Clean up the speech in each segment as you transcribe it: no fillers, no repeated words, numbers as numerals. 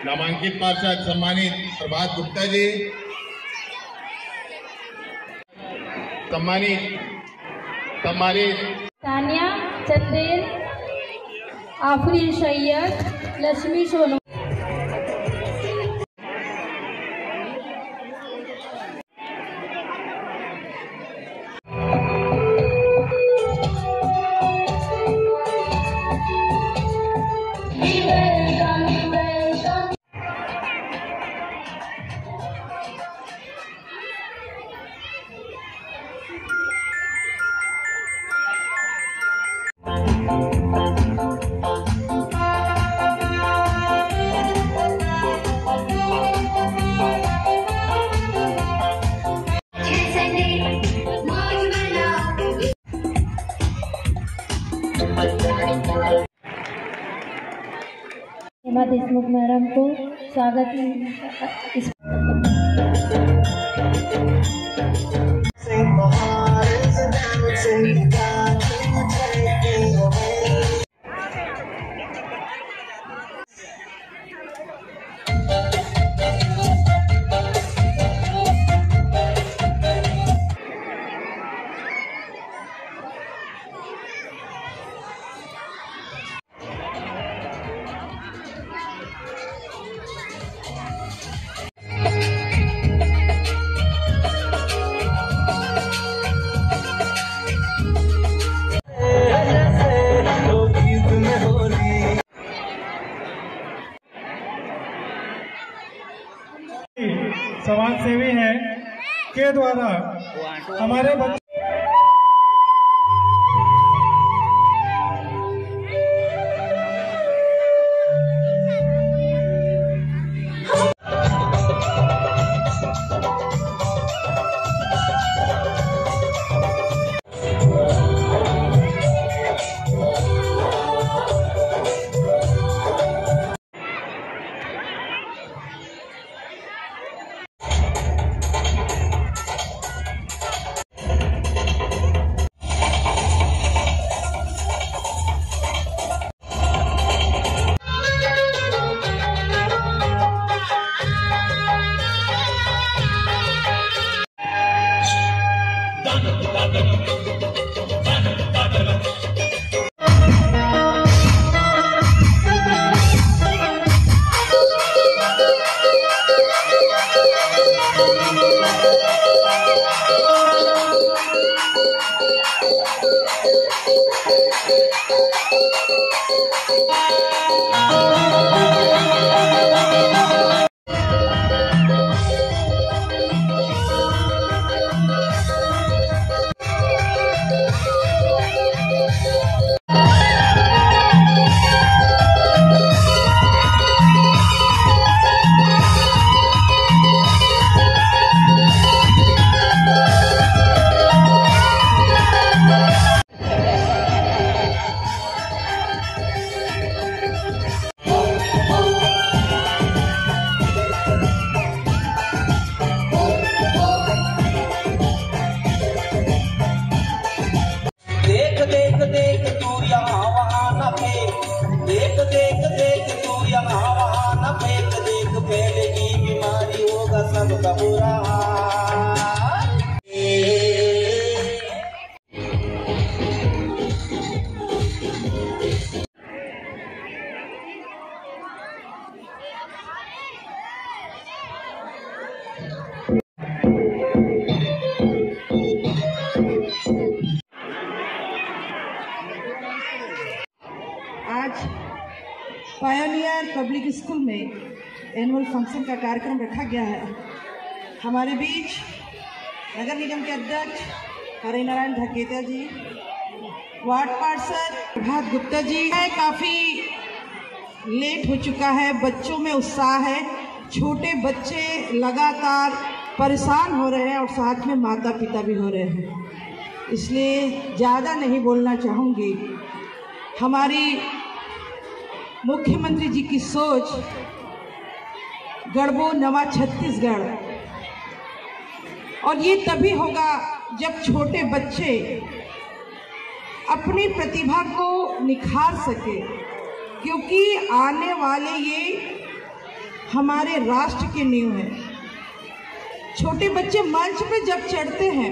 नामांकित पार्षद सम्मानित प्रभात गुप्ता जी, सम्मानित तानिया चंदेल, आफरीन सैयद, लक्ष्मी सोनू। हेमा देशमुख मैडम को स्वागत समाज सेवी हैं के द्वारा हमारे बच्चे सबका बुरा। आज पायोनियर पब्लिक स्कूल में एनुअल फंक्शन का कार्यक्रम रखा गया है। हमारे बीच नगर निगम के अध्यक्ष हरिनारायण धकेता जी, वार्ड पार्षद प्रभात गुप्ता जी है। काफ़ी लेट हो चुका है, बच्चों में उत्साह है, छोटे बच्चे लगातार परेशान हो रहे हैं और साथ में माता पिता भी हो रहे हैं, इसलिए ज़्यादा नहीं बोलना चाहूँगी। हमारी मुख्यमंत्री जी की सोच गढ़बो नवा छत्तीसगढ़, और ये तभी होगा जब छोटे बच्चे अपनी प्रतिभा को निखार सके, क्योंकि आने वाले ये हमारे राष्ट्र की नींव है। छोटे बच्चे मंच पे जब चढ़ते हैं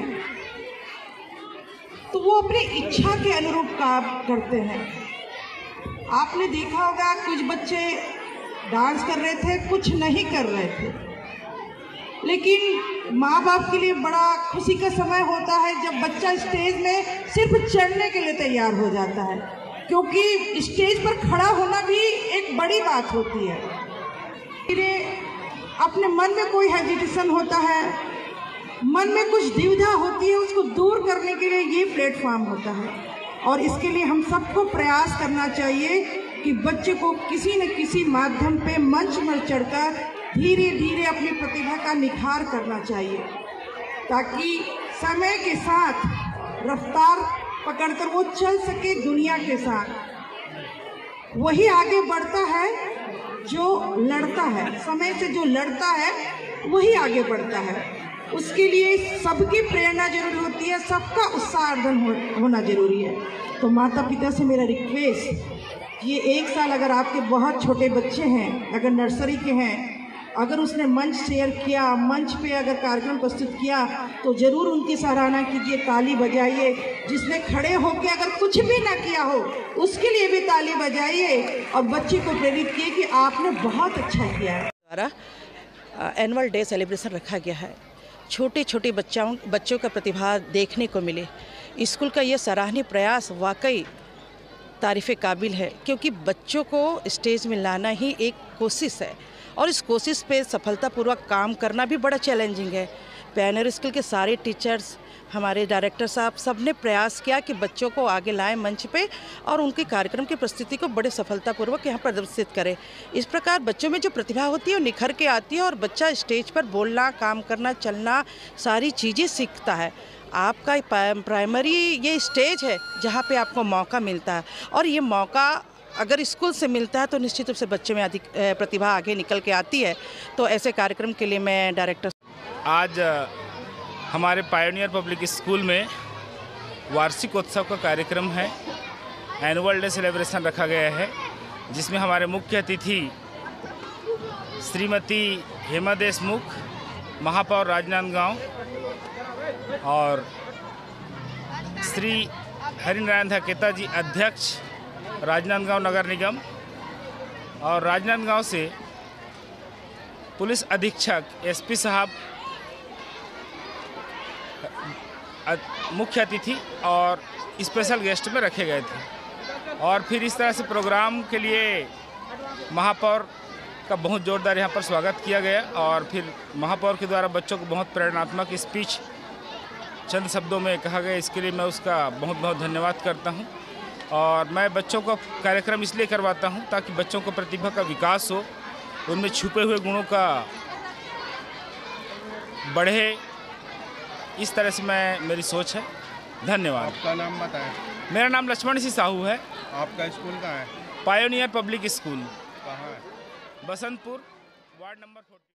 तो वो अपनी इच्छा के अनुरूप काम करते हैं। आपने देखा होगा कुछ बच्चे डांस कर रहे थे, कुछ नहीं कर रहे थे, लेकिन माँ बाप के लिए बड़ा खुशी का समय होता है जब बच्चा स्टेज में सिर्फ चढ़ने के लिए तैयार हो जाता है, क्योंकि स्टेज पर खड़ा होना भी एक बड़ी बात होती है। फिर अपने मन में कोई हेजिटेशन होता है, मन में कुछ दुविधा होती है, उसको दूर करने के लिए ये प्लेटफॉर्म होता है। और इसके लिए हम सबको प्रयास करना चाहिए कि बच्चे को किसी न किसी माध्यम पे मंच पर चढ़कर धीरे धीरे अपनी प्रतिभा का निखार करना चाहिए, ताकि समय के साथ रफ्तार पकड़कर वो चल सके दुनिया के साथ। वही आगे बढ़ता है जो लड़ता है, समय से जो लड़ता है वही आगे बढ़ता है। उसके लिए सबकी प्रेरणा जरूरी होती है, सबका उत्साहवर्धन होना जरूरी है। तो माता पिता से मेरा रिक्वेस्ट, ये 1 साल अगर आपके बहुत छोटे बच्चे हैं, अगर नर्सरी के हैं, अगर उसने मंच शेयर किया, मंच पे अगर कार्यक्रम प्रस्तुत किया, तो ज़रूर उनकी सराहना कीजिए, ताली बजाइए। जिसने खड़े होकर अगर कुछ भी ना किया हो उसके लिए भी ताली बजाइए और बच्चे को प्रेरित किए कि आपने बहुत अच्छा किया है। द्वारा एनुअल डे सेलिब्रेशन रखा गया है, छोटे छोटे बच्चों का प्रतिभा देखने को मिले। स्कूल का ये सराहनीय प्रयास वाकई तारीफ़ काबिल है, क्योंकि बच्चों को स्टेज में लाना ही एक कोशिश है और इस कोशिश पे सफलतापूर्वक काम करना भी बड़ा चैलेंजिंग है। पायनियर स्कूल के सारे टीचर्स, हमारे डायरेक्टर साहब, सब ने प्रयास किया कि बच्चों को आगे लाएं मंच पे और उनके कार्यक्रम की प्रस्तुति को बड़े सफलतापूर्वक यहाँ प्रदर्शित करें। इस प्रकार बच्चों में जो प्रतिभा होती है वो निखर के आती है और बच्चा स्टेज पर बोलना, काम करना, चलना, सारी चीज़ें सीखता है। आपका प्राइमरी ये स्टेज है जहाँ पे आपको मौका मिलता है, और ये मौका अगर स्कूल से मिलता है तो निश्चित रूप से बच्चे में अधिक प्रतिभा आगे निकल के आती है। तो ऐसे कार्यक्रम के लिए मैं डायरेक्टर आज हमारे पायोनियर पब्लिक स्कूल में वार्षिकोत्सव का कार्यक्रम है, एनुअल डे सेलिब्रेशन रखा गया है, जिसमें हमारे मुख्य अतिथि श्रीमती हेमा देशमुख, महापौर राजनांदगांव, और श्री हरिनारायण धकेता जी, अध्यक्ष राजनांदगांव नगर निगम, और राजनांदगांव से पुलिस अधीक्षक एसपी साहब मुख्य अतिथि और स्पेशल गेस्ट में रखे गए थे। और फिर इस तरह से प्रोग्राम के लिए महापौर का बहुत जोरदार यहाँ पर स्वागत किया गया, और फिर महापौर के द्वारा बच्चों को बहुत प्रेरणात्मक स्पीच चंद शब्दों में कहा गया। इसके लिए मैं उसका बहुत बहुत धन्यवाद करता हूँ। और मैं बच्चों को कार्यक्रम इसलिए करवाता हूँ ताकि बच्चों को प्रतिभा का विकास हो, उनमें छुपे हुए गुणों का बढ़े, इस तरह से मेरी सोच है। धन्यवाद। आपका नाम बताएं। मेरा नाम लक्ष्मण सिंह साहू है। आपका स्कूल कहाँ है? पायोनियर पब्लिक स्कूल, कहाँ है? Basantpur, ward number 40।